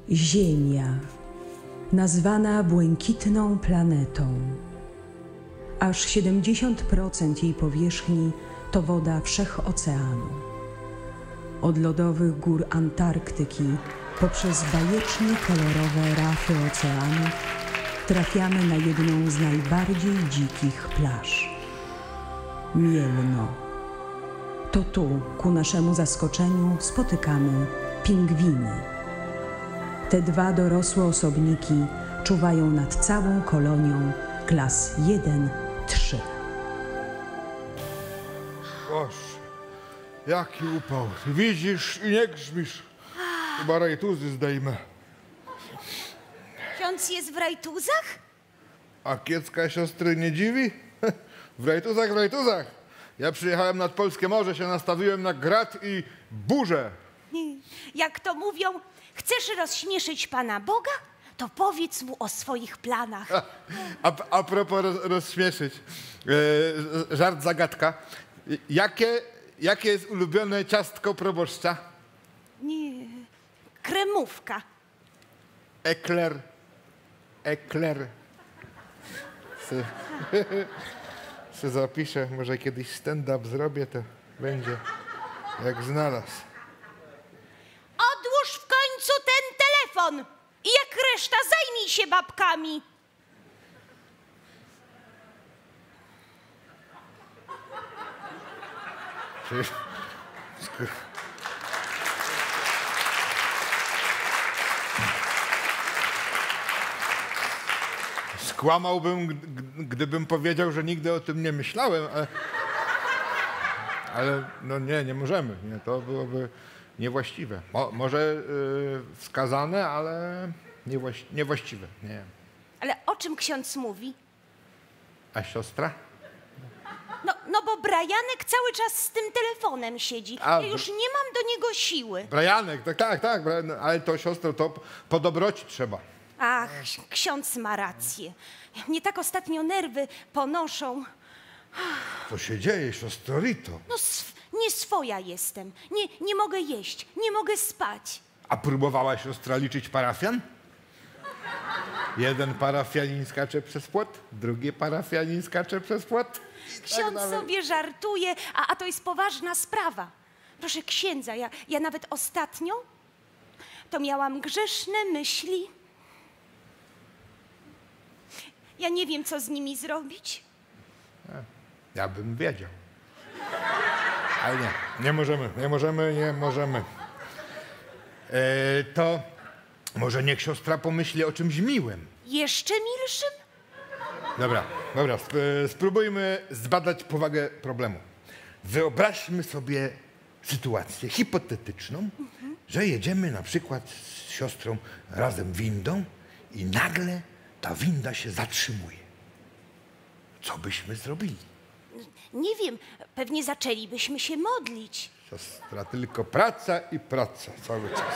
Ziemia, nazwana błękitną planetą. Aż 70% jej powierzchni to woda wszechoceanu. Od lodowych gór Antarktyki poprzez bajecznie kolorowe rafy oceanu trafiamy na jedną z najbardziej dzikich plaż. Mielno. To tu, ku naszemu zaskoczeniu, spotykamy pingwiny. Te dwa dorosłe osobniki czuwają nad całą kolonią klas 1-3. Boże, jaki upał. Widzisz i nie grzmisz. Chyba rajtuzy zdejmę. Ksiądz jest w rajtuzach? A kiecka siostry nie dziwi? W rajtuzach, w rajtuzach. Ja przyjechałem nad Polskie Morze, się nastawiłem na grad i burzę. Jak to mówią, chcesz rozśmieszyć Pana Boga? To powiedz mu o swoich planach. A propos rozśmieszyć. Żart, zagadka. Jakie jest ulubione ciastko proboszcza? Nie, kremówka. Ekler. Ekler. Se zapiszę, może kiedyś stand-up zrobię, to będzie jak znalazł. Odłóż w końcu ten telefon i jak reszta zajmij się babkami. Skłamałbym, gdybym powiedział, że nigdy o tym nie myślałem, ale no nie możemy. Nie, to byłoby niewłaściwe. Może wskazane, ale niewłaściwe. Nie. Ale o czym ksiądz mówi? A siostra? No bo Brajanek cały czas z tym telefonem siedzi. Ja już nie mam do niego siły. Brajanek, tak, ale to siostro, to po dobroci trzeba. Ach, ksiądz ma rację. Mnie tak ostatnio nerwy ponoszą. Co się dzieje, siostro Rito? No nie swoja jestem. Nie mogę jeść, nie mogę spać. A próbowała siostra liczyć parafian? Jeden parafianin skacze przez płot, drugi parafianin skacze przez płot. Ksiądz sobie żartuje, a to jest poważna sprawa. Proszę księdza, ja nawet ostatnio to miałam grzeszne myśli. Ja nie wiem, co z nimi zrobić. Ja bym wiedział. Ale nie możemy. To może niech siostra pomyśli o czymś miłym. Jeszcze milszym? Dobra, spróbujmy zbadać powagę problemu. Wyobraźmy sobie sytuację hipotetyczną, że jedziemy na przykład z siostrą razem windą i nagle ta winda się zatrzymuje. Co byśmy zrobili? Nie wiem, pewnie zaczęlibyśmy się modlić. Siostra, tylko praca i praca cały czas.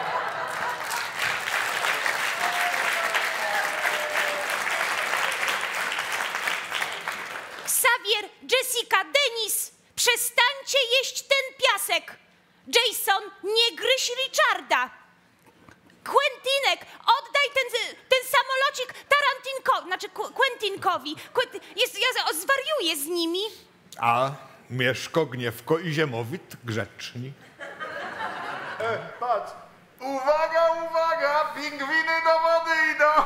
Xavier, Jessica, Denis, przestańcie jeść ten piasek. Jason, nie gryź Richarda. Quentinek, oddaj ten samolocik Quentinkowi. Ja zwariuję z nimi. A Mieszko, Gniewko i Ziemowit grzeczni. Patrz. Uwaga, pingwiny do wody idą.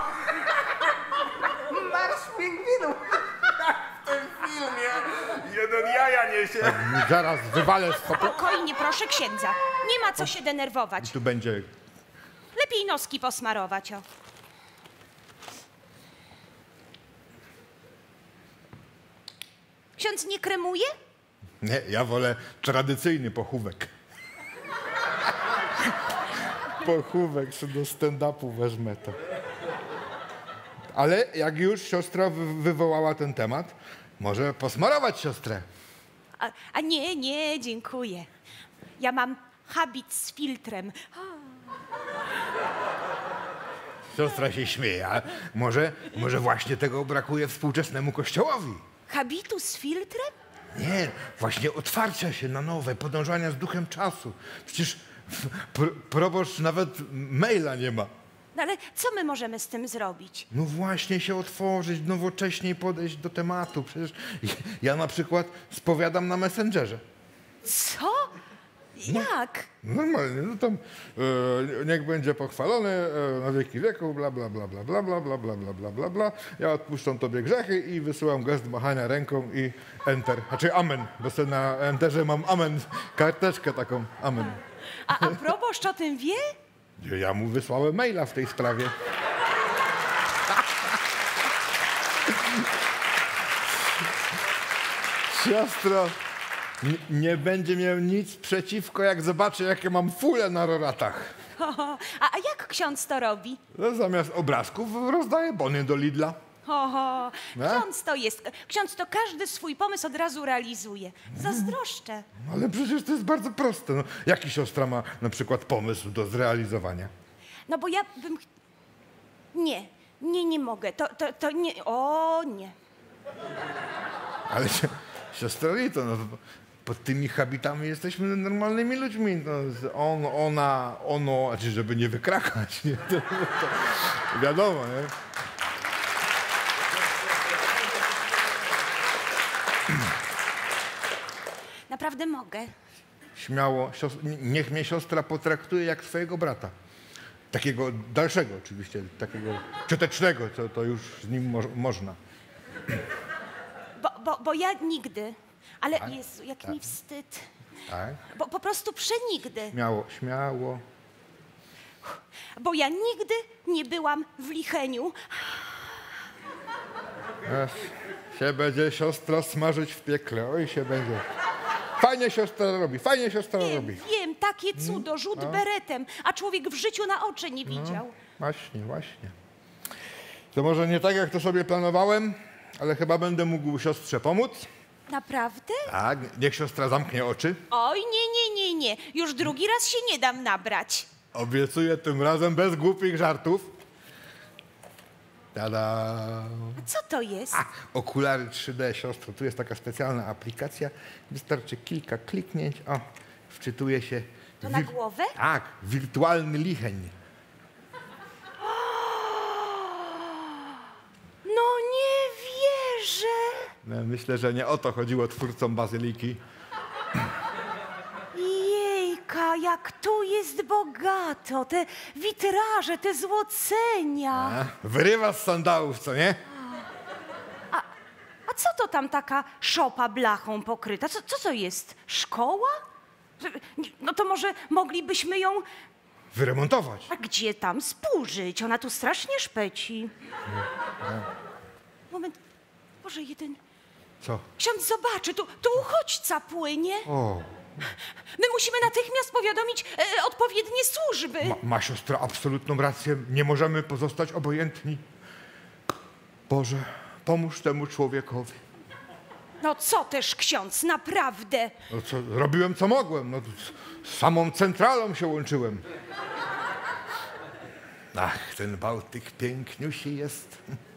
Marsz pingwinów. W tym filmie jeden jaja niesie. Zaraz wywalę Spokojnie, proszę księdza. Nie ma co się denerwować. Tu będzie... Lepiej noski posmarować, o. Ksiądz nie kremuje? Nie, ja wolę tradycyjny pochówek. Pochówek, co do stand-upu wezmę to. Ale jak już siostra wywołała ten temat, może posmarować siostrę. A nie, dziękuję. Ja mam habit z filtrem. Siostra się śmieje, a może właśnie tego brakuje współczesnemu kościołowi. Habitu z filtrem? Nie, właśnie otwarcia się na nowe, podążania z duchem czasu. Przecież Proboszcz nawet maila nie ma. No ale co my możemy z tym zrobić? No właśnie się otworzyć, nowocześniej podejść do tematu. Przecież ja na przykład spowiadam na Messengerze. Co? Jak? Normalnie, no tam niech będzie pochwalony na wieki wieków, bla, bla, bla, bla, bla, bla, bla, bla, bla, bla, bla, bla. Ja odpuszczam tobie grzechy i wysyłam gest machania ręką i enter. Znaczy amen, bo sobie na enterze mam amen, karteczkę taką, amen. A proboszcz o tym wie? Ja mu wysłałem maila w tej sprawie. Siostro, nie będzie miał nic przeciwko, jak zobaczy, jakie mam fule na roratach. A jak ksiądz to robi? No, zamiast obrazków rozdaję bony do Lidla. Oho, No? ksiądz to jest. Ksiądz to każdy swój pomysł od razu realizuje. Zazdroszczę. Ale przecież to jest bardzo proste. No, jaki siostra ma na przykład pomysł do zrealizowania? No bo ja bym... Nie mogę. To nie... O, nie. Ale siostra Rito, no, pod tymi habitami jesteśmy normalnymi ludźmi. No, on, ona, ono, znaczy żeby nie wykrakać. Nie? To wiadomo, nie? Naprawdę mogę. Śmiało, niech mnie siostra potraktuje jak swojego brata. Takiego dalszego oczywiście, takiego ciotecznego, to już z nim można. Bo ja nigdy. Ale Jezu, jak mi wstyd. Tak? Bo po prostu przenigdy. Śmiało, śmiało. Bo ja nigdy nie byłam w Licheniu. Się będzie siostra smażyć w piekle, oj się będzie. Fajnie siostra robi, fajnie siostra robi. Wiem, takie cudo, rzut beretem, a człowiek w życiu na oczy nie widział. Właśnie, właśnie. To może nie tak, jak to sobie planowałem, ale chyba będę mógł siostrze pomóc. Naprawdę? Tak, niech siostra zamknie oczy. Oj, nie. Już drugi raz się nie dam nabrać. Obiecuję tym razem bez głupich żartów. Tada! A co to jest? Okulary 3D, siostro. Tu jest taka specjalna aplikacja. Wystarczy kilka kliknięć. O, wczytuje się. To na głowę? Tak, wirtualny licheń. No nie wierzę. No, myślę, że nie o to chodziło twórcom Bazyliki. Jejka, jak tu jest bogato. Te witraże, te złocenia. Wyrywa z sandałów, co nie? A co to tam taka szopa blachą pokryta? Co to jest? Szkoła? No to może moglibyśmy ją... Wyremontować. A gdzie tam spłużyć? Ona tu strasznie szpeci. Moment. Boże, jeden... Co? Ksiądz zobaczy, tu uchodźca płynie. O, My musimy natychmiast powiadomić odpowiednie służby. ma siostra absolutną rację. Nie możemy pozostać obojętni. Boże, pomóż temu człowiekowi. No co też, ksiądz, naprawdę. No co, robiłem co mogłem. No, z samą centralą się łączyłem. Ach, ten Bałtyk piękniusi jest.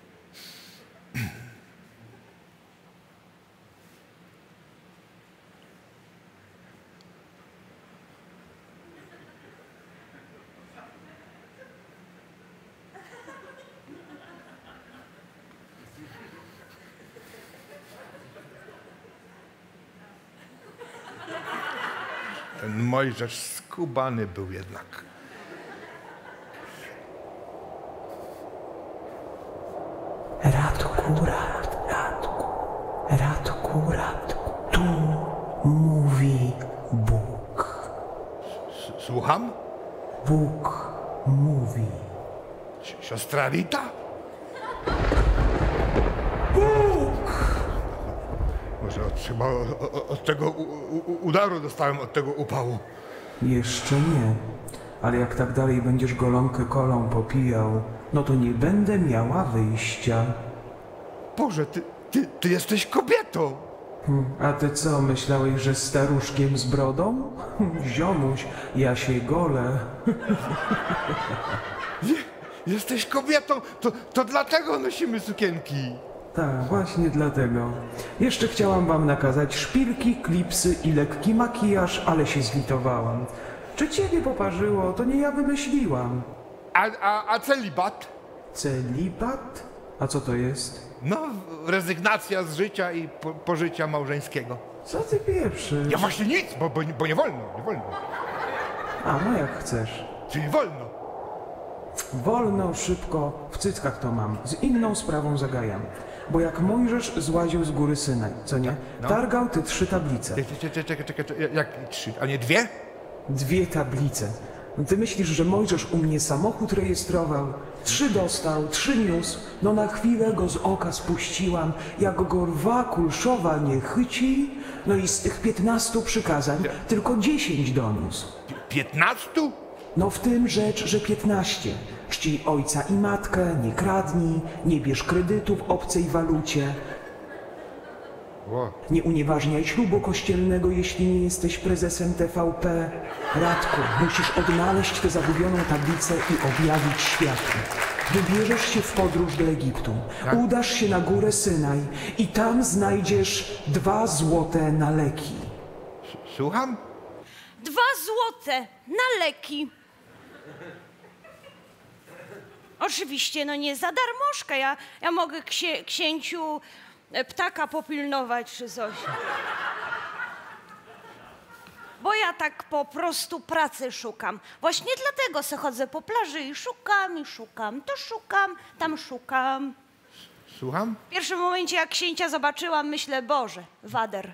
Ten Mojżesz skubany był jednak. Radku, Radku, tu mówi Bóg. Słucham? Bóg mówi. Siostra Rita? Może chyba od tego udaru dostałem, od tego upału. Jeszcze nie, ale jak tak dalej będziesz golonkę kolą popijał, no to nie będę miała wyjścia. Boże, ty jesteś kobietą. A ty co, myślałeś, że staruszkiem z brodą? Ziomuś, ja się golę. Jesteś kobietą, to dlatego nosimy sukienki. Tak, właśnie dlatego. Jeszcze chciałam wam nakazać szpilki, klipsy i lekki makijaż, ale się zlitowałam. Czy ciebie poparzyło? To nie ja wymyśliłam. A celibat? Celibat? A co to jest? No, rezygnacja z życia i pożycia małżeńskiego. Co ty pieprzysz? Ja właśnie nic, bo nie wolno, nie wolno. A, no jak chcesz. Czyli wolno. Wolno, szybko, w cyckach to mam. Z inną sprawą zagajam. Bo jak Mojżesz złaził z góry Synaj, co nie? No. Targał te 3 tablice. Czekaj, jak 3, a nie 2? 2 tablice. No ty myślisz, że Mojżesz u mnie samochód rejestrował? 3 dostał, 3 niósł. No na chwilę go z oka spuściłam. Jak go rwa kulszowa nie chyci, no i z tych 15 przykazań tylko 10 doniósł. 15? No w tym rzecz, że 15. Czcij ojca i matkę, nie kradnij, nie bierz kredytu w obcej walucie. Ło. Nie unieważniaj ślubu kościelnego, jeśli nie jesteś prezesem TVP. Radku, musisz odnaleźć tę zagubioną tablicę i objawić światu. Wybierzesz się w podróż do Egiptu. Udasz się na górę Synaj i tam znajdziesz 2 złote na leki. Słucham? 2 złote na leki. Oczywiście, no nie za darmożkę. Ja mogę księciu ptaka popilnować czy coś. Bo ja tak po prostu pracy szukam. Właśnie dlatego se chodzę po plaży i szukam. To szukam, tam szukam. Słucham? W pierwszym momencie, jak księcia zobaczyłam, myślę, Boże, wader.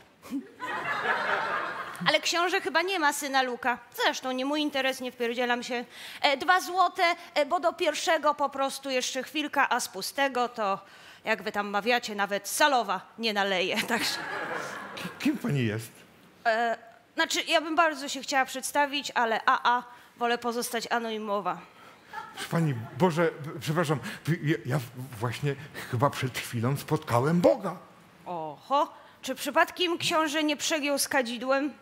Ale książę chyba nie ma syna Luka. Zresztą nie mój interes, nie wpierdzielam się. 2 złote, bo do pierwszego po prostu jeszcze chwilka, a z pustego to, jak wy tam mawiacie, nawet salowa nie naleje. Także... Kim pani jest? Znaczy, ja bym bardzo się chciała przedstawić, ale wolę pozostać anonimowa. Proszę pani, Boże, przepraszam, ja właśnie chyba przed chwilą spotkałem Boga. Oho, czy przypadkiem książę nie przegiął z kadzidłem?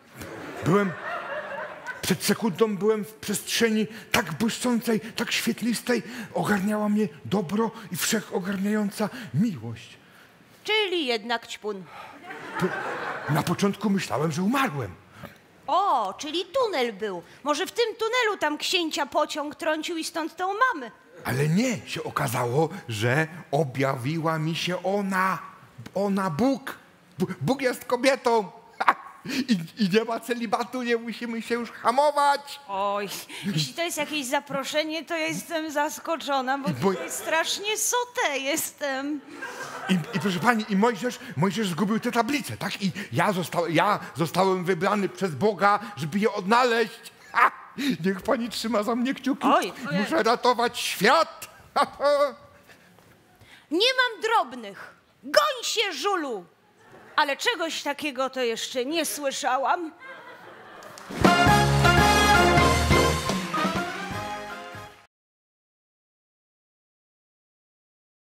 Przed sekundą byłem w przestrzeni tak błyszczącej, tak świetlistej. Ogarniała mnie dobro i wszechogarniająca miłość. Czyli jednak ćpun. Na początku myślałem, że umarłem. O, czyli tunel był. Może w tym tunelu tam księcia pociąg trącił i stąd to mamy. Ale nie, się okazało, że objawiła mi się ona, Bóg. Bóg jest kobietą. Ha! I nie ma celibatu, nie musimy się już hamować. Oj, jeśli to jest jakieś zaproszenie, to ja jestem zaskoczona, bo tutaj strasznie sotę jestem. I proszę pani, i Mojżesz zgubił te tablice, tak? I ja zostałem wybrany przez Boga, żeby je odnaleźć. Ha! Niech pani trzyma za mnie kciuki. Oj. Muszę ratować świat. Nie mam drobnych. Goń się, żulu! Ale czegoś takiego to jeszcze nie słyszałam.